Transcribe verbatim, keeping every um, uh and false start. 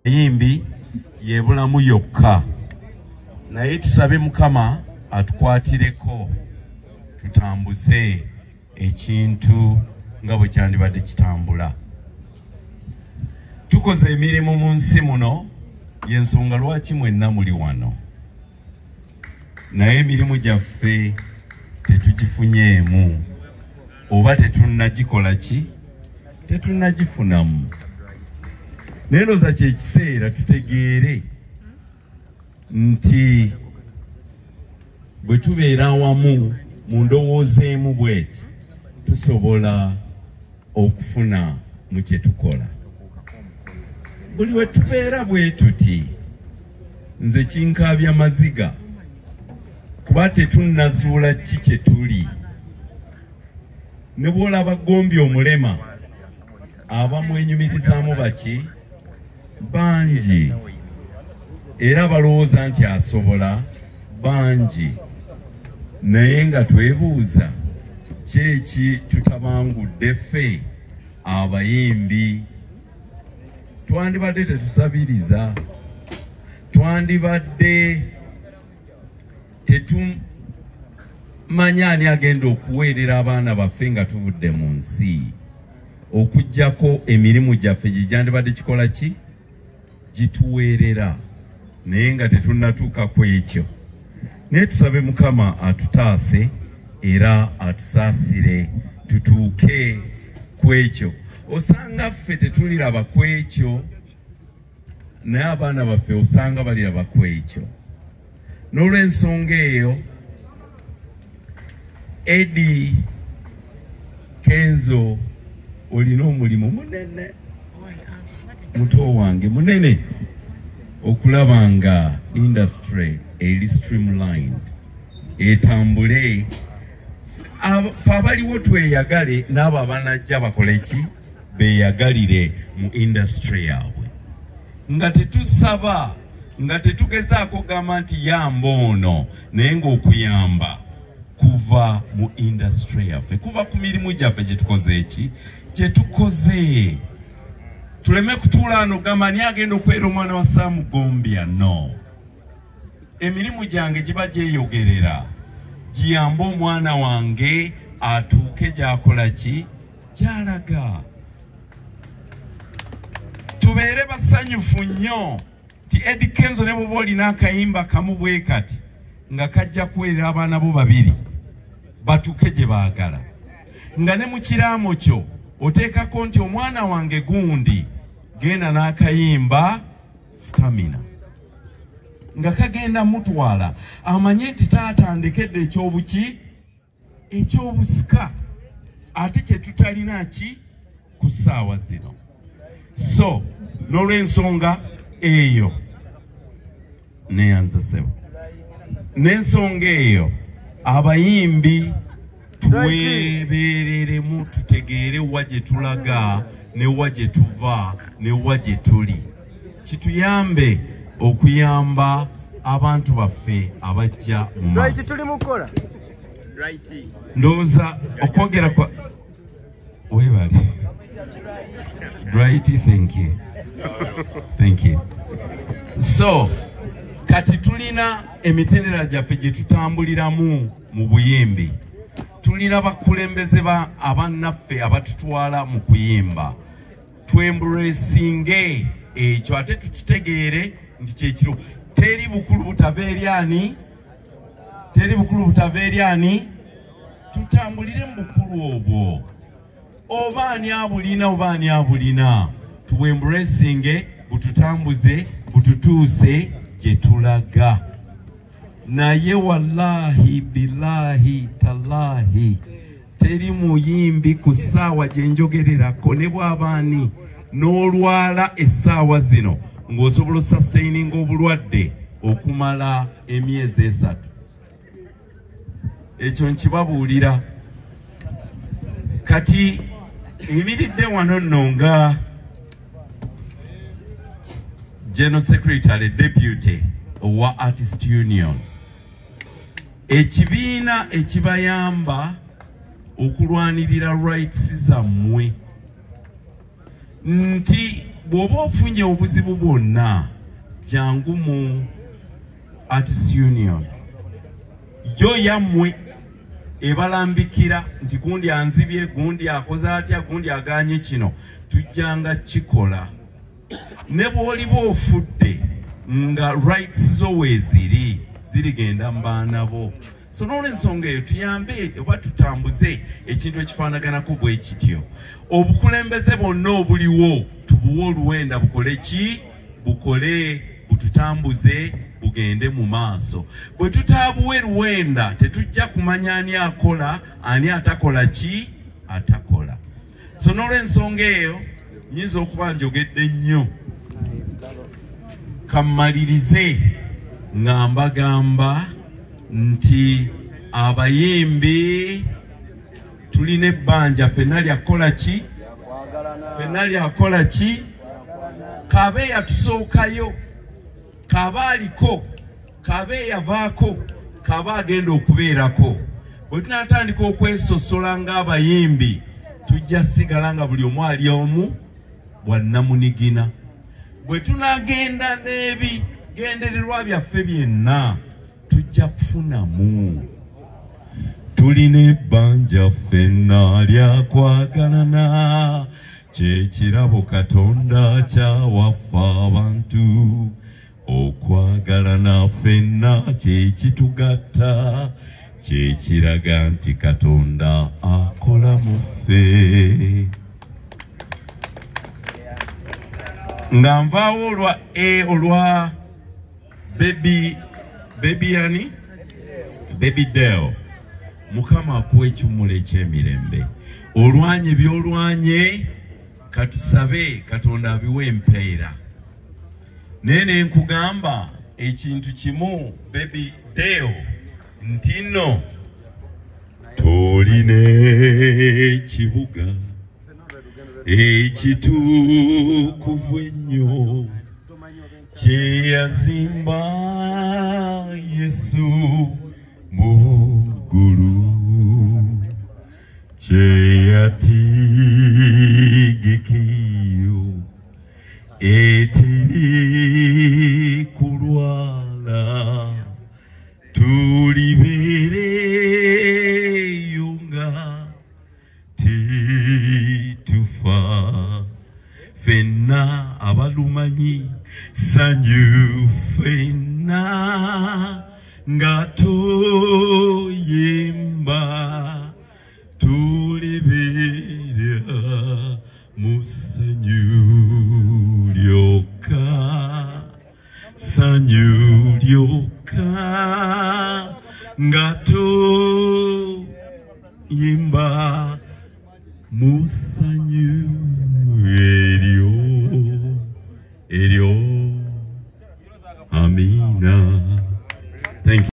yimbi yebulamu yokka naye tusabe Mukama atukwatireko tutambuze ekintu nga bwe kyandibadde kitambula. Tukoze emirimu mu nsi muno y'ensonga lwaki mwenna muli wano, naye emirimu gyaffe tetugifunyeemu oba tetunnagikola ki tetunnagifunamu. Naye ndowooza kye kiseera tutegeere nti bwe tubeera awamu mu ndowooza emu bweti tusobola okufuna mu kye tukola. Buli we tubeera bwe tuti nze kinkaabya maziga kuba tetunnazuula ki kye tuli. Ne bw'olaba Gombya omulema abamwenyumirizaamu baki bangi era balowooza nti asobola bangi, naye nga twebuuza kyeki tutabangudde ffe abayimbi. Twandibadde tetusabiriza, twandibadde tetumanya ani agenda okuweerera abaana baffe nga tuvudde mu nsi, okuggyako emirimu gyaffe gyandibadde kikola ki gituweerera, naye nga tetunnatuuka ku ekyo. Naye tusabe Mukama atutaase era atusaasire tutuuke ku ekyo. Osanga ffe tetuliraba ku ekyo, naye abaana baffe osanga baliraba ku ekyo. N'olw'ensonga eyo Edi Kenzo olina omulimu munene, muto wange munene, okulaba nga industry eri streamlined etambule. Fe abaliwo tweyagale n'abo abanajja bakole ki beyagalire mu industry yaabwe, nga tetusaba nga tetugezaako gamba nti yamba ono, naye ng'okuyamba kuva mu industry yaffe, kuva ku mirimu gyaffe gye tukoze eki gye tukoze. Tuleme kutuula ano gamba ani agenda okwera omwana wa Saamu Gombya. No, emirimu gyange giba gyeyogerera, giyamba omwana wange atuuke gy'akola ki gy'alaga. Tubeere basanyufu nnyo ti Edi Kenzo ne bw'oba olina akayimba kamu bwe kati nga kajja kuweerera abaana bo babiri batuuke gye baagala, nga ne mu kiraamo kyo oteekako nti omwana wange gundi genda n'akayimba stamina, nga kagenda mutwala amanye nti taata ndekedde ekyobuki ekyobusika ate kye tutalina ki ku ssaawa zino. So n'olw'ensonga eyo neyanza sebo, n'ensonga eyo abayimbi twebeereremu tutegeere wa gye tulaga ne wa gye tuva ne wa gye tuli, kituyambe okuyamba abantu baffe abajja mu maaso. Ndowooza okwogera kwa webali right. Thank you, thank you. So kati tulina emitendera gyaffe gye tutambuliramu mu buyimbi, tulina bakulembeze ba abannaffe abatutwala mu kuyimba. Twembracinge ekyo ate tukitegeere nti kyekiro teri bukulu butava eri ani, teri bukulu butava eri ani. Tutambulire mu bukulu obwo, oba ani abulina oba ani abulina, tuwembracinge bututambuze bututuuse gye tulaga. Naye wallahi billahi tallahi teri muyimbi ku ssaawa gye njogererako ne bw'abaani n'olwala essaawa zino ng'osobola sustain obulwadde okumala emyezi esatu. Ekyo nkibabuulira. Kati nyimiridde wano nno nga General Secretary Deputy wa Artist Union, ekibiina ekibayamba okulwanirira rights zammwe, nti bw'oba ofunye obuzibu bwonna jangu mu Artists Union yo yammwe ebalambikira nti gundi anzibye gundi akoze atya gundi aganye kino tujjanga kikola ne bw'oliba ofudde nga rights zo weeziri zirigenda mu baana bo. So n'olw'ensonga eyo tuyambe oba tutambuze ekintu ekifaanaganako bwe kityo. Obukulembeze bwonna obuliwo tubuwe oluwenda bukole ki? Bukole bututambuze bugende mu maaso. Bwe tutaabuwe luwenda tetujja kumanya ani akola ani atakola ki? Atakola. So n'olw'ensonga eyo nyinza okuba njogedde nnyo. Kammalirize nga mbagamba nti abayimbi tulina ebbanja ffenna lyakola ki? Ffenna lyakola ki? Kabe yatusookayo, kaba aliko, kabe yavaako, kaba agenda okubeerako. Bwe tunatandika okwesosola ng'abayimbi tujja sigala nga buli omu ali omu bwannamunigina. Bwe tunagenda n'ebigendererwa byaffe byenna tujja kufunamu. Tulina ebbanja ffenna lyakwagalana kyekirabo Katonda kyawaffe abantu. Okwagalana ffenna kyekitugatta kyekiraga nti Katonda akola mu ffe. Nga nvaawo olwa e olwa baby baby yani Baby Deo Mukama akuwa ekiwummulo eky'emirembe. Olwanye byolwanye katusabe Katonda abiwe empeera. Nene nkugamba ekintu kimu Baby Deo nti nno tolina ekibuga ekitukuvu ennyo kye yazimba Yesu mu ggulu kye yategekeyo eteri kulwala tulibeereyo nga tetufa ffenna abalumanyi sanyu ffenna nga toyimba tulibeera mu sanyu lyokka sanyu lyokka nga toyimba mu sanyu